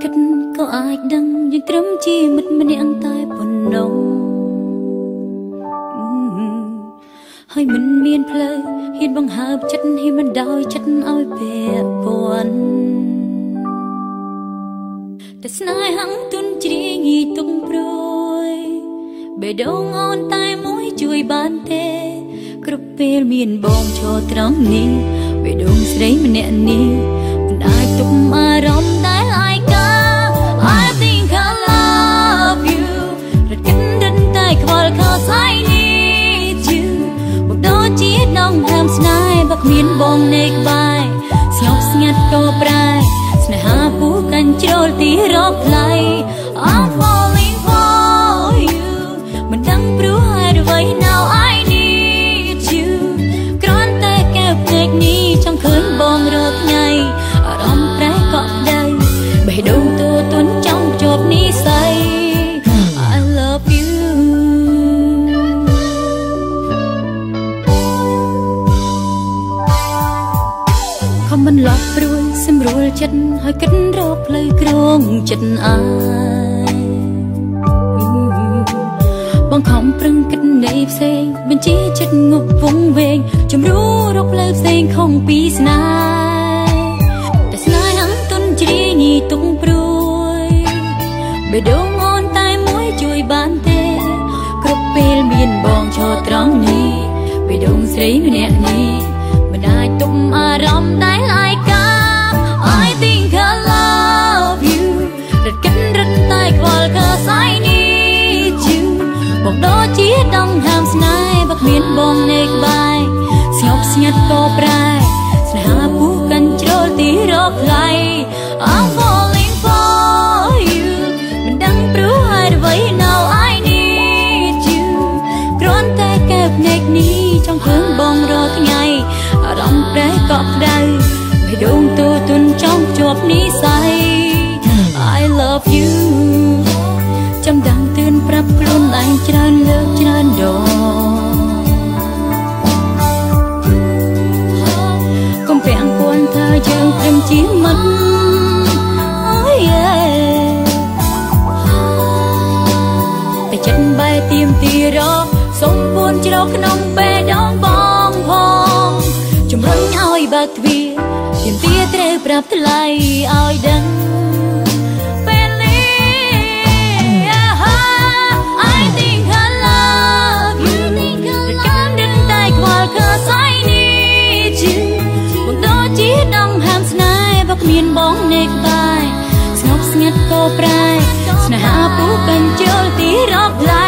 គិតក៏អាចដឹងយើងត្រឹមជាមិត្តម្នាក់តែប៉ុណ្ណោះហើយមិនមានផ្លូវហ៊ានបង្ហើបចិត្តហ៊ានមិនដោយចិត្តឲ្យពាក់ព័ន្ធតែស្នេហ៍ហង្ទុនជ្រាយងាយទុំព្រួយបេះដូងអូនតែមួយជួយបានទេគ្រប់ពេលមានបងឈរត្រង់នេះបេះដូងស្រីម្នាក់នេះមិនអាចទុកអារម្មណ៍ដែលឯកា I think I love you រត់កិនរត់តែខ្វល់ cause I need you មកដូចជាដងតាមស្នេហ៍បើគ្មានបងនៅក្បែរស្ងប់ស្ងាត់ក៏ប្រែស្នេហាពូកាន់ជ្រុលទីរកថ្លៃ I'm falling for you មិនដឹងព្រោះហេតុអ្វី now I need you គ្រាន់តែកែវភ្នែកនេះចង់ឃើញបងរាល់ថ្ងៃអារម្មណ៍ប្រែកក់ក្ដៅបេះដូងទូទន់ចង់ជាប់និស្ស័យ I love you ខំមិនឡប់ព្រួយសម្រួលចិត្តហើយគិតរកផ្លូវគ្រងចិត្តអាយបងខំប្រឹងគិតនៃផ្សេងបញ្ជាចិត្តងប់វង្វេងជំរួរកផ្លូវផ្សេងខំពីស្នេហ៍តែស្នេហ៍ហង្ទុនជ្រាយងាយទុំព្រួយបេះដូងអូនតែមួយជួយបានទេគ្រប់ពេលមានបងឈរត្រង់នេះបេះដូងស្រីម្នាក់នេះមិនអាចទុំអារម្មណ៍ដែលឯកា I think I love you រត់កិនរត់តែខ្វល់ cause I need you បងដូចជាដងហាមស្នេហ៍បើគ្មានបងនៅក្បែរស្ងប់ស្ងាត់ក៏ប្រែស្នេហាពូកាន់ជ្រុលទីរកថ្លៃ I'm falling for you មិនដឹងព្រោះហេតុអ្វី now I need you គ្រាន់តែកែវភ្នែកនេះចង់ឃើញបងរាល់ថ្ងៃអារម្មណ៍ប្រែកក់ក្ដៅបេះដូងទូទន់ចង់ជាប់និស្ស័យ I love you ចាំដឹងទឿនប្រាប់ខ្លួនឯងច្រើនលើកច្រើនដងកុំពាក់ព័ន្ធថាយើងព្រមជាមិត្ត Oh yeah តែចិត្តបែរទៀមទីរកសុំពួនជ្រកក្នុងបេះដូងបងផងជំរុញឲ្យបើកទ្វារទៀមទាត្រូវប្រាប់ថ្លៃឲ្យដឹងពេលនេះ I think I love you តែកាន់ដិនតែខ្វល់ cause I need you បងដូចជាដងហាមស្នេហ៍បើគ្មានបងនៅក្បែរស្ងប់ស្ងាត់ក៏ប្រែស្នេហាពូកាន់ជ្រុលទីរកថ្លៃ